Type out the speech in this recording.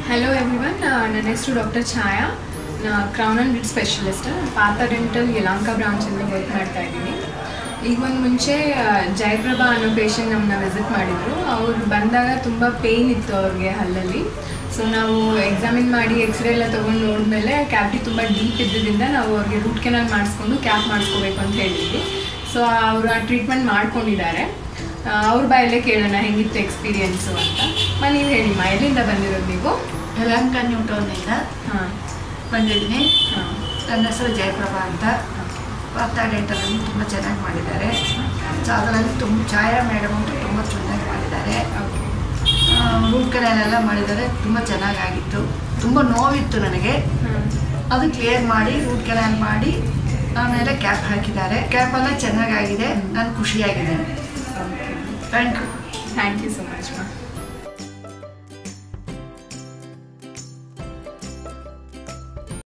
Hello everyone, ನನ್ನ ಹೆಸರು doctor Chhaya. Crown and bridge specialist. Partha dental Yelahanka ಬ್ರಾಂಚಲ್ಲಿ ವರ್ಕ್ ಮಾಡ್ತಾ ಇದ್ದೀನಿ. ಈಗ ಒಂದು ಮುಂಚೆ ಜಯಪ್ರಭಾ ಅನ್ನೋ ಪೇಷಂಟ್ ನಮ್ಮನ್ನ ವಿಸಿಟ್ ಮಾಡಿದರು. ಅವ್ರು ಬಂದಾಗ ತುಂಬ ಪೇಯ್ನ್ ಇತ್ತು ಅವ್ರಿಗೆ ಹಲ್ಲಲ್ಲಿ. ಸೊ ನಾವು ಎಕ್ಸಾಮಿನ್ ಮಾಡಿ ಎಕ್ಸ್ರೇ ಎಲ್ಲ ತೊಗೊಂಡು ನೋಡಿದ್ಮೇಲೆ ಕ್ಯಾವಿಟಿ ತುಂಬ ಡೀಪ್ ಇದ್ದಿದ್ದರಿಂದ ನಾವು ಅವ್ರಿಗೆ ರೂಟ್ ಕೆನಾಲ್ ಮಾಡಿಸ್ಕೊಂಡು ಕ್ಯಾಪ್ ಮಾಡಿಸ್ಕೋಬೇಕು ಅಂತ ಹೇಳಿದ್ವಿ. ಸೊ ಅವರು ಆ ಟ್ರೀಟ್ಮೆಂಟ್ ಮಾಡ್ಕೊಂಡಿದ್ದಾರೆ. ಅವ್ರ ಬಾಯಲ್ಲೇ ಕೇಳೋಣ ಹೆಂಗಿತ್ತು ಎಕ್ಸ್ಪೀರಿಯೆನ್ಸು ಅಂತ. ನೀವು ಹೇಳಿಮ್ಮ, ಎಲ್ಲಿಂದ ಬಂದಿರೋದು ನೀವು? ಯಲಹಂಕ ನ್ಯೂ ಟೌನಿಂದ ಬಂದಿದ್ದೀನಿ. ನನ್ನ ಹೆಸರು ಜಯಪ್ರಭಾ ಅಂತ. ಪಾರ್ಥ ಡೆಂಟಲನ್ನು ತುಂಬ ಚೆನ್ನಾಗಿ ಮಾಡಿದ್ದಾರೆ. ಸೊ ಅದರಲ್ಲಿ ಛಾಯಾ ಮೇಡಮ್ ಅಂತೂ ತುಂಬ ಚೆನ್ನಾಗಿ ಮಾಡಿದ್ದಾರೆ. ರೂಟ್ ಕೆನಾಲೆಲ್ಲ ಮಾಡಿದ್ದಾರೆ, ತುಂಬ ಚೆನ್ನಾಗಾಗಿತ್ತು. ತುಂಬ ನೋವಿತ್ತು ನನಗೆ, ಅದು ಕ್ಲಿಯರ್ ಮಾಡಿ ರೂಟ್ ಕೆನಾಲ್ ಮಾಡಿ ಆಮೇಲೆ ಕ್ಯಾಪ್ ಹಾಕಿದ್ದಾರೆ. ಕ್ಯಾಪೆಲ್ಲ ಚೆನ್ನಾಗಾಗಿದೆ, ನಾನು ಖುಷಿಯಾಗಿದ್ದೇನೆ. Thank you so much.